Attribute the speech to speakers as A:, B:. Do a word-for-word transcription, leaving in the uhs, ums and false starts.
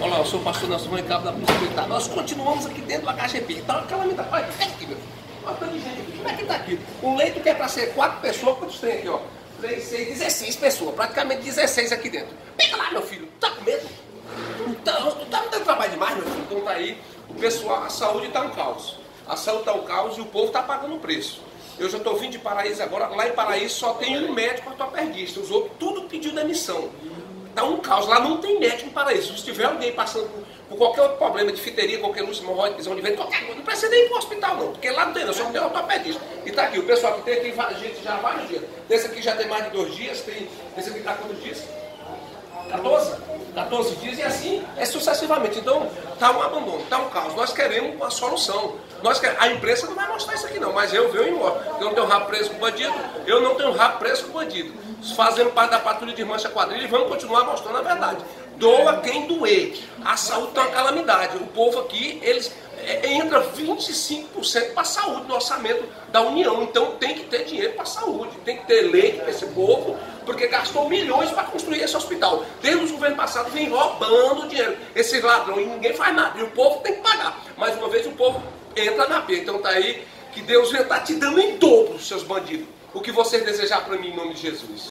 A: Olá, eu sou o pastor Nelson Cabo da Polícia Militar. Nós continuamos aqui dentro do H G P. Tá uma calamidade. Olha, fica aqui, meu. Olha tanta gente aqui. Como é que tá aqui? Um leito que é para ser quatro pessoas, quantos tem aqui, ó? três, seis, dezesseis pessoas. Praticamente dezesseis aqui dentro. Pega lá, meu filho. Tá com medo? Então, tu tá me dando trabalho demais, meu filho. Então tá aí. O pessoal, a saúde tá um caos. A saúde tá um caos e o povo tá pagando o preço. Eu já estou vindo de Paraíso agora. Lá em Paraíso só tem um médico ortopedista. Os outros tudo pediu demissão. Tá um caos, lá não tem médico em Paraíso. Se tiver alguém passando por, por qualquer outro problema de fiteria, qualquer lúcia, hemorroide, prisão de vento, qualquer coisa, não precisa nem ir para o hospital não, porque lá não tem, não, só não tem ortopedista. E tá aqui, o pessoal que tem aqui, gente já há vários dias. Esse aqui já tem mais de dois dias, tem, esse aqui está quantos dias? quatorze? quatorze dias e assim é sucessivamente. Então está um abandono, está um caos. Nós queremos uma solução. Nós queremos, a imprensa não vai mostrar isso aqui não, mas eu venho embora. Eu não tenho rabo preso com bandido, eu não tenho rabo preso com bandido. Fazendo parte da patrulha de mancha quadrilha e vamos continuar mostrando a verdade. Doa quem doer. A saúde está uma calamidade. O povo aqui, eles é, entra vinte e cinco por cento para a saúde no orçamento da União. Então tem que ter dinheiro para a saúde, tem que ter leite para esse povo, porque gastou milhões para construir esse hospital. Desde o governo passado vem roubando dinheiro. Esses ladrões, ninguém faz nada. E o povo tem que pagar. Mais uma vez o povo entra na pia. Então tá aí que Deus já está te dando em dobro os seus bandidos. O que vocês desejar para mim em nome de Jesus.